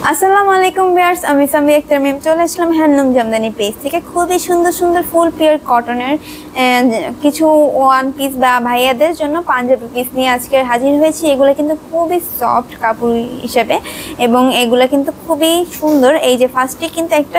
আসসালামু আলাইকুম ভিউয়ার্স, আমি সামি আক্তার ম্যাম চলে আসলাম হ্যান্ডলুম জামদানি পেজ থেকে খুবই সুন্দর সুন্দর ফুল পিওর কটনের কিছু ওয়ান পিস বা ভাইয়াদের জন্য পাঞ্জাবি পিস নিয়ে আজকে হাজির হয়েছি। এগুলো কিন্তু খুবই সফট কাপড় হিসেবে এবং এগুলো কিন্তু খুবই সুন্দর। এই যে ফার্স্টে কিন্তু একটা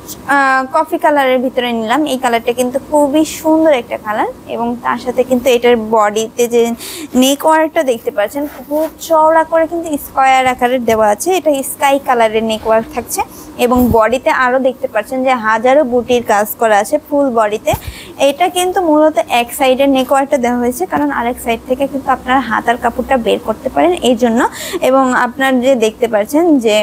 কফি কালারের ভিতরে নিলাম, এই কালারটা কিন্তু খুবই সুন্দর একটা কালার এবং তার সাথে কিন্তু এটার বডিতে যে নেক ওয়ার্কটা দেখতে পাচ্ছেন খুব চওড়া করে কিন্তু স্কয়ার আকারের দেওয়া আছে। এটা স্কাই কালারের নেক ওয়ার্ক থাকছে এবং বডিতে আরো দেখতে পাচ্ছেন যে হাজারো বুটির কাজ করা আছে ফুল বডিতে। এটা কিন্তু মূলত এক সাইডের নেক ওয়ার্কটা দেওয়া হয়েছে, কারণ আরেক সাইড থেকে কিন্তু আপনারা হাতার কাপড়টা বের করতে পারেন এই জন্য। এবং আপনার যে দেখতে পাচ্ছেন যে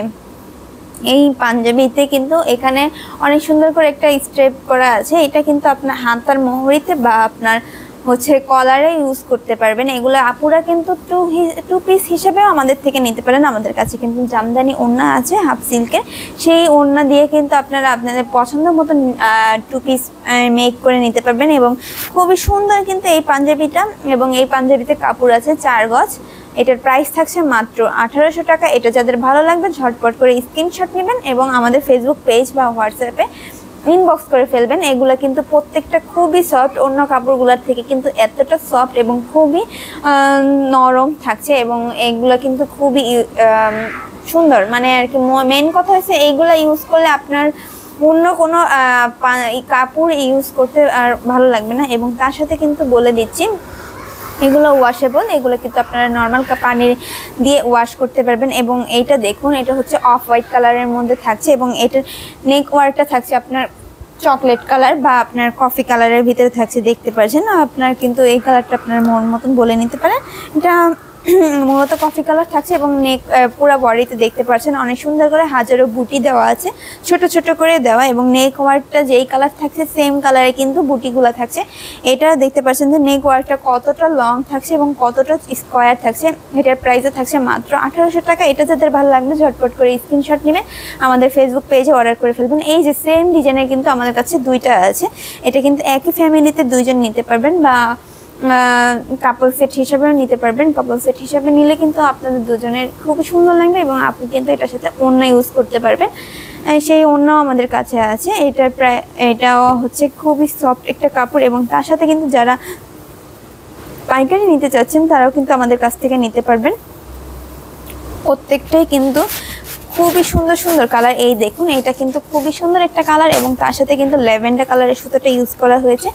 এই পাঞ্জাবিতে কিন্তু এখানে অনেক সুন্দর করে একটা স্ট্রেপ করা আছে, এটা কিন্তু আপনার হাতার মোহরিতে বা আপনার হচ্ছে কলারে ইউজ করতে পারবেন। এগুলো আপুরা কিন্তু টু পিস হিসেবেও আমাদের থেকে নিতে পারেন। আমাদের কাছে কিন্তু জামদানি ওড়না আছে হাফ সিল্কের, সেই ওড়না দিয়ে কিন্তু আপনারা আপনাদের পছন্দ মতো টু পিস মেক করে নিতে পারবেন। এবং খুবই সুন্দর কিন্তু এই পাঞ্জাবিটা, এবং এই পাঞ্জাবিতে কাপড় আছে 4 গজ। এটার প্রাইস থাকছে মাত্র 1800 টাকা। এটা যাদের ভালো লাগবে ঝটপট করে স্ক্রিনশট নেবেন এবং আমাদের ফেসবুক পেজ বা হোয়াটসঅ্যাপে ইনবক্স করে ফেলবেন। এগুলো কিন্তু প্রত্যেকটা খুবই সফট, অন্য কাপড়গুলোর থেকে কিন্তু এতটা সফট এবং খুবই নরম থাকছে এবং এগুলো কিন্তু খুবই সুন্দর। মানে আর কি মেন কথা হচ্ছে এইগুলো ইউজ করলে আপনার অন্য কোনো কাপড় ইউজ করতে আর ভালো লাগবে না। এবং তার সাথে কিন্তু বলে দিচ্ছি এগুলো ওয়াশেবল, এগুলো কিন্তু আপনারা নর্মাল পানি দিয়ে ওয়াশ করতে পারবেন। এবং এইটা দেখুন, এটা হচ্ছে অফ হোয়াইট কালারের মধ্যে থাকছে এবং এটার নেক ওয়ার্কটা থাকছে আপনার চকলেট কালার বা আপনার কফি কালারের ভিতরে থাকছে, দেখতে পাচ্ছেন। আপনার কিন্তু এই কালারটা আপনার মন মতন বলে নিতে পারেন। এটা মূলত কফি কালার থাকছে এবং নেক পুরো বডিতে দেখতে পাচ্ছেন অনেক সুন্দর করে হাজারো বুটি দেওয়া আছে, ছোট ছোট করে দেওয়া। এবং নেক ওয়ার্কটা যেই কালার থাকছে সেম কালারে কিন্তু বুটিগুলো থাকছে। এটা দেখতে পাচ্ছেন যে নেক ওয়ার্কটা কতটা লং থাকছে এবং কতটা স্কোয়ার থাকছে। এটার প্রাইসও থাকছে মাত্র 1800 টাকা। এটা যাদের ভালো লাগবে ঝটপট করে স্ক্রিনশট নেবেন, আমাদের ফেসবুক পেজে অর্ডার করে ফেলবেন। এই যে সেম ডিজাইনের কিন্তু আমাদের কাছে দুইটা আছে, এটা কিন্তু একই ফ্যামিলিতে দুইজন নিতে পারবেন বা কাপল সেট হিসাবেও নিতে পারবেন। কাপল সেট হিসাবে নিলে কিন্তু আপনাদের দুজনের খুবই সুন্দর লাগবে এবং আপনি কিন্তু এটার সাথে ওড়না ইউজ করতে পারবেন। সেই ওড়নাও আমাদের কাছে আছে। এটাও হচ্ছে খুবই সফট একটা কাপড় এবং তার সাথে কিন্তু যারা পাইকারি নিতে চাচ্ছেন তারাও কিন্তু আমাদের কাছ থেকে নিতে পারবেন। প্রত্যেকটাই কিন্তু খুবই সুন্দর সুন্দর কালার। এই দেখুন, এটা কিন্তু খুবই সুন্দর একটা কালার এবং তার সাথে কিন্তু ল্যাভেন্ডার কালারের সুতোটা ইউজ করা হয়েছে।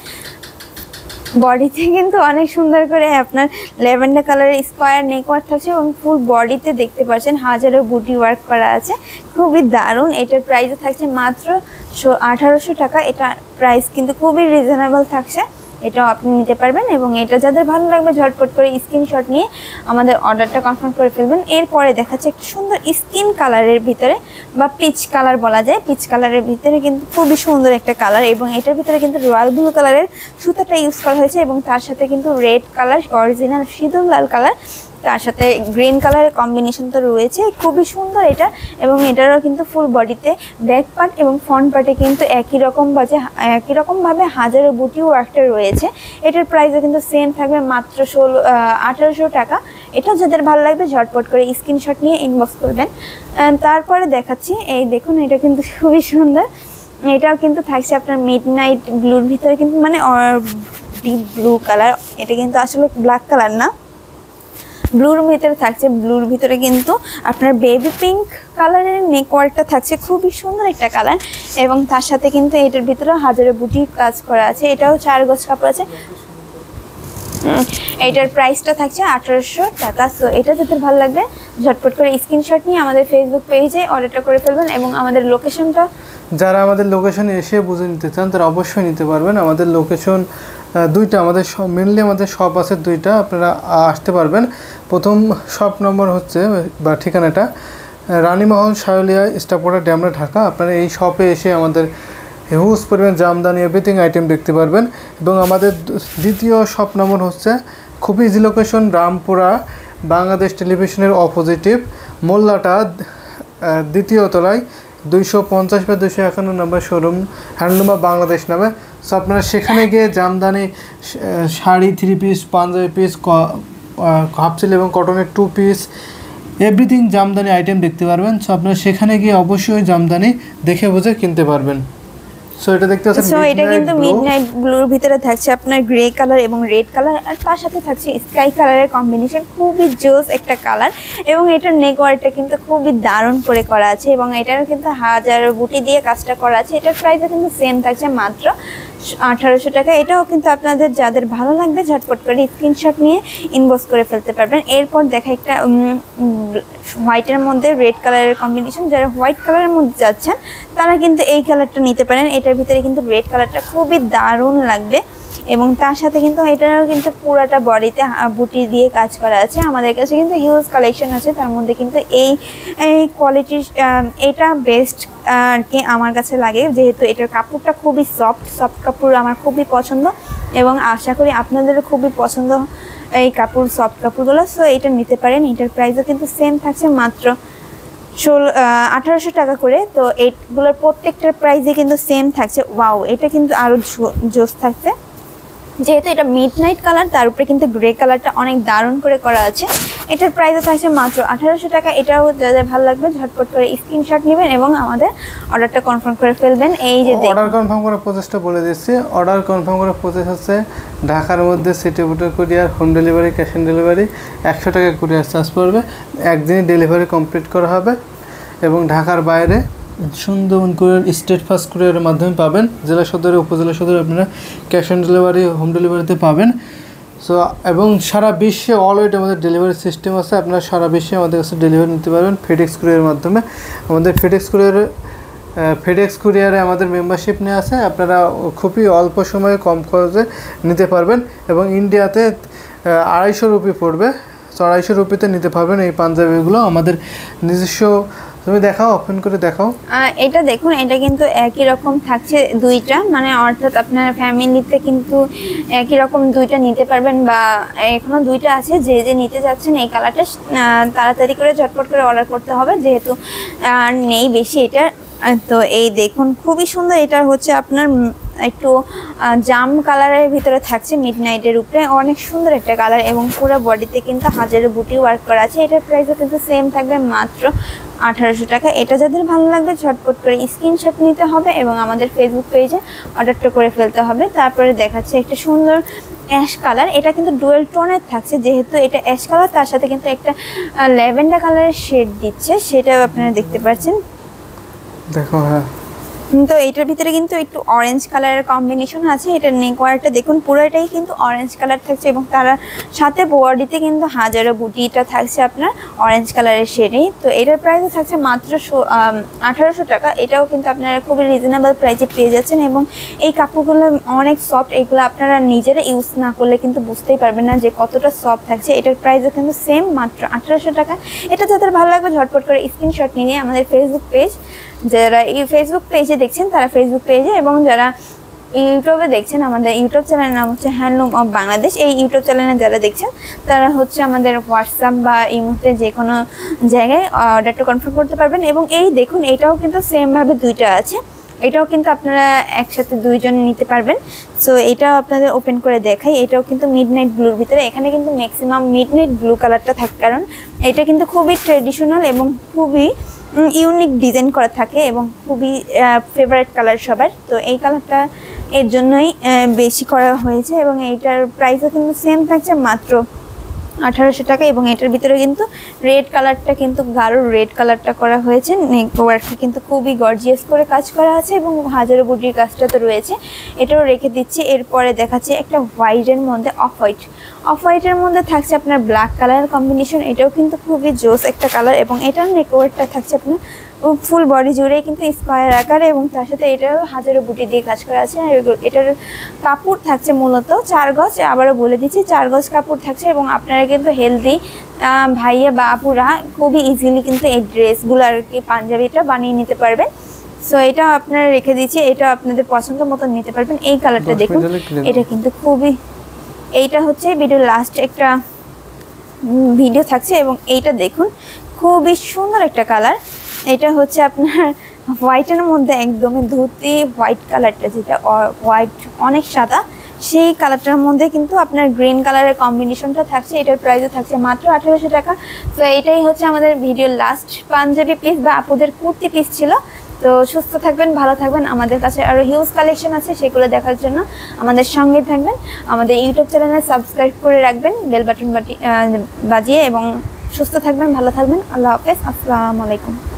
বডিতে কিন্তু অনেক সুন্দর করে আপনার ল্যাভেন্ডার কালারের স্কোয়ার নেক ওয়ার্ক থাকছে এবং ফুল বডিতে দেখতে পাচ্ছেন হাজারো বুটি ওয়ার্ক করা আছে, খুবই দারুণ। এটার প্রাইস থাকছে মাত্র 1800 টাকা। এটা প্রাইস কিন্তু খুবই রিজনেবল থাকছে, এটাও আপনি নিতে পারবেন। এবং এটা যাদের ভালো লাগবে ঝটপট করে স্ক্রিনশট নিয়ে আমাদের অর্ডারটা কনফার্ম করে ফেলবেন। এরপরে দেখাচ্ছে একটা সুন্দর স্কিন কালারের ভিতরে বা পিচ কালার বলা যায়, পিচ কালারের ভিতরে কিন্তু খুবই সুন্দর একটা কালার এবং এটার ভিতরে কিন্তু রয়্যাল ব্লু কালারের সুতাটা ইউজ করা হয়েছে এবং তার সাথে কিন্তু রেড কালার অরিজিনাল সিঁদুর লাল কালার, তার সাথে গ্রিন কালারের কম্বিনেশন তো রয়েছে, খুবই সুন্দর এটা। এবং এটারও কিন্তু ফুল বডিতে ব্যাক পার্ট এবং ফ্রন্ট পার্টে কিন্তু একই রকম ভাবে হাজারো বুটি ওয়ার্কটা রয়েছে। এটার প্রাইসও কিন্তু সেম থাকবে মাত্র 1800 টাকা। এটা যাদের ভালো লাগবে ঝটপট করে স্ক্রিনশট নিয়ে ইনবক্স করবেন। তারপরে দেখাচ্ছি, এই দেখুন, এটা কিন্তু খুবই সুন্দর। এটাও কিন্তু থাকছে আপনার মিডনাইট ব্লুর ভিতরে, কিন্তু মানে ডিপ ব্লু কালার। এটা কিন্তু আসলে ব্ল্যাক কালার না, ব্লুর ভিতরে থাকছে। ব্লুর ভিতরে কিন্তু আপনার বেবি পিঙ্ক কালারের নেক ওয়ার্কটা থাকছে, খুবই সুন্দর একটা কালার। এবং তার সাথে কিন্তু এটার ভিতরে হাজারো বুটি কাজ করা আছে। এটাও 4 গজ কাপড় আছে। এটার প্রাইসটা থাকছে 1800 টাকা। সো এটা যাদের ভালো লাগবে ঝটপট করে স্ক্রিনশট নিয়ে আমাদের ফেসবুক পেজে অর্ডারটা করে ফেলবেন। এবং আমাদের লোকেশনটা, যারা আমাদের লোকেশনে এসে বুঝে নিতে চান তারা অবশ্যই নিতে পারবেন। আমাদের লোকেশন দুইটা, আমাদের মেনলি আমাদের শপ আছে দুইটা, আপনারা আসতে পারবেন। প্রথম শপ নম্বর হচ্ছে বা ঠিকানাটা রানীমহল শায়লিয়া স্টাপোর্টার ডেমরা ঢাকা। আপনারা এই শপে এসে আমাদের হিউজ পরিমাণ জামদানি এভরিথিং আইটেম দেখতে পারবেন। এবং আমাদের দ্বিতীয় শপ নম্বর হচ্ছে খুবই ইজি লোকেশন, রামপুরা বাংলাদেশ টেলিভিশনের অপোজিটিভ মোল্লাটা দ্বিতীয় তলায় 250 বা 251 নম্বর শোরুম হ্যান্ডলুম অফ বাংলাদেশ নামে। সো আপনারা সেখানে গিয়ে jamdani sari, 3 piece, panjabi piece, half sleeve এবং কটনের 2 পিস এভরিথিং জামদানি আইটেম দেখতে পারবেন। সো আপনারা সেখানে গিয়ে অবশ্যই জামদানি দেখে বুঝে কিনতে পারবেন। সো এটা দেখতে পাচ্ছেন, সো এটা কিন্তু মিডনাইট ব্লুর ভিতরে থাকছে আপনার গ্রে কালার এবং রেড কালার, আর তার সাথে থাকছে স্কাই কালারের কম্বিনেশন, খুবই জোস একটা কালার। এবং এটার নেক ওয়ার্কটা কিন্তু খুবই দারুণ করে করা আছে এবং এটার কিন্তু হাজার বুটি দিয়ে কাজটা করা আছে। এটার প্রাইসও কিন্তু সেম থাকছে মাত্র 1800 টাকা। এটাও কিন্তু আপনাদের যাদের ভালো লাগবে ঝটপট করে স্ক্রিনশট নিয়ে ইনবক্স করে ফেলতে পারবেন। এরপর দেখা একটা হোয়াইটের মধ্যে রেড কালারের কম্বিনেশন, যারা হোয়াইট কালারের মধ্যে যাচ্ছেন তারা কিন্তু এই কালারটা নিতে পারেন। এটার ভিতরে কিন্তু রেড কালারটা খুবই দারুণ লাগবে এবং তার সাথে কিন্তু এটারও কিন্তু পুরাটা বডিতে বুটি দিয়ে কাজ করা আছে। আমাদের কাছে কিন্তু হিউজ কালেকশন আছে, তার মধ্যে কিন্তু এই কোয়ালিটির এটা বেস্ট আর কি আমার কাছে লাগে, যেহেতু এটার কাপড়টা খুবই সফট কাপড় আমার খুবই পছন্দ এবং আশা করি আপনাদেরও খুবই পছন্দ এই কাপড়, সফট কাপড়গুলো। সো এটা নিতে পারেন। এটার প্রাইসও কিন্তু সেম থাকছে মাত্র 1800 টাকা করে। তো এইগুলোর প্রত্যেকটার প্রাইসে কিন্তু সেম থাকছে। ওয়াও, এটা কিন্তু আরো জোস থাকছে, যেহেতু এটা মিডনাইট কালার, তার উপরে কিন্তু গ্রে কালারটা অনেক দারুণ করে করা আছে। এটার প্রাইসও থাকছে মাত্র 1800 টাকা। এটাও যাদের ভালো লাগবে ঝটপট করে স্ক্রিনশট নেবেন এবং আমাদের অর্ডারটা কনফার্ম করে ফেলবেন। এই যে অর্ডার কনফার্ম করার প্রসেসটা বলে দিচ্ছি। অর্ডার কনফার্ম করার প্রসেস হচ্ছে ঢাকার মধ্যে সিটি বুটের courier, home delivery, cash on delivery 100 টাকা কুরিয়ার চার্জ পড়বে। একদিনে ডেলিভারি কমপ্লিট করা হবে এবং ঢাকার বাইরে সুন্দরবন কুরিয়ার, স্টেট ফার্স্ট কুরিয়ারের মাধ্যমে পাবেন। জেলা সদরে, উপজেলা সদরে আপনারা ক্যাশ অন ডেলিভারি, হোম ডেলিভারিতে পাবেন। সো এবং সারা বিশ্বে অলরেডি আমাদের ডেলিভারি সিস্টেম আছে, আপনারা সারা বিশ্বে আমাদের কাছে ডেলিভারি নিতে পারবেন ফেডেক্স কুরিয়ারের মাধ্যমে। আমাদের ফেডেক্স কুরিয়ারে আমাদের মেম্বারশিপ নিয়ে আছে, আপনারা খুবই অল্প সময়ে কম খরচে নিতে পারবেন এবং ইন্ডিয়াতে 250 রুপি পড়বে। 250 রুপিতে নিতে পারবেন এই পাঞ্জাবিগুলো। আমাদের নিজস্ব, তুমি দেখাও, ওপেন করে দেখাও। এটা দেখুন, এটা কিন্তু একই রকম থাকছে দুইটা, মানে অর্থাৎ আপনার ফ্যামিলিতে কিন্তু একই রকম দুইটা নিতে পারবেন, বা এখনো দুইটা আছে। যে যে নিতে যাচ্ছেন এই কালারটা তাড়াতাড়ি করে ঝটপট করে অর্ডার করতে হবে, যেহেতু নেই বেশি এটা। তো এই দেখুন, খুবই সুন্দর। এটা হচ্ছে আপনার একটু জাম কালারের ভিতরে থাকছে, মিডনাইটের উপরে অনেক সুন্দর একটা কালার এবং পুরো বডিতে কিন্তু হাজারের বুটি ওয়ার্ক করা আছে। এটার প্রাইসও কিন্তু সেম থাকবে মাত্র 1800 টাকা। এটা যাদের ভালো লাগবে ঝটপট করে স্ক্রিনশট নিতে হবে এবং আমাদের ফেসবুক পেজে অর্ডারটা করে ফেলতে হবে। তারপরে দেখাচ্ছে একটা সুন্দর অ্যাশ কালার। এটা কিন্তু ডুয়েল টোনের থাকছে, যেহেতু এটা অ্যাশ কালার, তার সাথে কিন্তু একটা ল্যাভেন্ডার কালারের শেড দিচ্ছে, সেটাও আপনারা দেখতে পাচ্ছেন। দেখো, হ্যাঁ, তো এটার ভিতরে কিন্তু একটু অরেঞ্জ কালারের কম্বিনেশন আছে। এটার নেক ওয়ার্কটা দেখুন, পুরোটাই কিন্তু অরেঞ্জ কালার থাকছে এবং তার সাথে বডিতে কিন্তু হাজারো বুটিটা থাকছে আপনার অরেঞ্জ কালারের শেডেই। তো এটার প্রাইসও থাকছে মাত্র 1800 টাকা। এটাও কিন্তু আপনারা খুবই রিজনেবল প্রাইসে পেয়ে যাচ্ছেন এবং এই কাপড়গুলো অনেক সফট। এগুলো আপনারা নিজেরা ইউজ না করলে কিন্তু বুঝতেই পারবেন না যে কতটা সফট থাকছে। এটার প্রাইসও কিন্তু সেম মাত্র 1800 টাকা। এটা যাদের ভালো লাগবে ঝটপট করে স্ক্রিনশট নিয়ে আমাদের ফেসবুক পেজ, যারা এই ফেসবুক পেজে দেখছেন তারা ফেসবুক পেজে, এবং যারা ইউটিউবে দেখছেন আমাদের ইউটিউব চ্যানেলের নাম হচ্ছে হ্যান্ডলুম অফ বাংলাদেশ। এই ইউটিউব চ্যানেলে যারা দেখছেন তারা হচ্ছে আমাদের হোয়াটসঅ্যাপ বা এই মুহূর্তে যে কোনো জায়গায় অর্ডারটা কনফার্ম করতে পারবেন। এবং এই দেখুন, এটাও কিন্তু সেমভাবে দুইটা আছে, এটাও কিন্তু আপনারা একসাথে দুইজন নিতে পারবেন। সো এটাও আপনাদের ওপেন করে দেখাই। এটাও কিন্তু মিডনাইট ব্লুর ভিতরে, এখানে কিন্তু ম্যাক্সিমাম মিডনাইট ব্লু কালারটা থাকে, কারণ এটা কিন্তু খুবই ট্রেডিশনাল এবং খুবই ইউনিক ডিজাইন করা থাকে এবং খুবই ফেভারিট কালার সবার। তো এই কালারটা এর জন্যই বেশি করা হয়েছে এবং এইটার প্রাইসও কিন্তু সেম থাকছে মাত্র 1800 টাকা। এবং এটার ভিতরে কিন্তু রেড কালারটা কিন্তু গাঢ় রেড কালারটা করা হয়েছে। নেক ওয়ার্কটা কিন্তু খুবই গর্জিয়াস করে কাজ করা আছে এবং হাজারো বুটির কাজটা তো রয়েছে, এটাও রেখে দিচ্ছি। এরপরে দেখাচ্ছে একটা হোয়াইটের মধ্যে অফ হোয়াইটের মধ্যে থাকছে আপনার ব্ল্যাক কালারের কম্বিনেশন। এটাও কিন্তু খুবই জোস একটা কালার এবং এটার নেক ওয়ার্কটা থাকছে আপনার ফুল বডি জুড়ে কিন্তু স্কোয়ার আকারে এবং তার সাথে এটারও হাজারো বুটি দিয়ে কাজ করা আছে। এটার কাপড় থাকছে মূলত 4 গজ, আবারও বলে দিচ্ছি 4 গজ কাপড় থাকছে এবং আপনারা কিন্তু হেলদি ভাইয়া বা আপুরা খুবই ইজিলি কিন্তু এই ড্রেসগুলো আর কি পাঞ্জাবিটা বানিয়ে নিতে পারবেন। সো এটা আপনারা রেখে দিচ্ছি, এটা আপনাদের পছন্দ মতো নিতে পারবেন। এই কালারটা দেখুন, এটা কিন্তু খুবই, এইটা হচ্ছে ভিডিও লাস্ট একটা ভিডিও থাকছে এবং এইটা দেখুন খুবই সুন্দর একটা কালার। এটা হচ্ছে আপনার হোয়াইটের মধ্যে একদমই ধুতি হোয়াইট কালারটা, যেটা হোয়াইট অনেক সাদা, সেই কালারটার মধ্যে কিন্তু আপনার গ্রিন কালারের কম্বিনেশনটা থাকছে। এটার প্রাইসও থাকছে মাত্র 1800 টাকা। তো এটাই হচ্ছে আমাদের ভিডিওর লাস্ট পাঞ্জাবি পিস বা আপুদের কুর্তি পিস ছিল। তো সুস্থ থাকবেন, ভালো থাকবেন। আমাদের কাছে আরও হিউজ কালেকশন আছে, সেগুলো দেখার জন্য আমাদের সঙ্গে থাকবেন। আমাদের ইউটিউব চ্যানেলে সাবস্ক্রাইব করে রাখবেন, বেল বাটন বাজিয়ে, এবং সুস্থ থাকবেন, ভালো থাকবেন। আল্লাহ হাফেজ, আসসালামু আলাইকুম।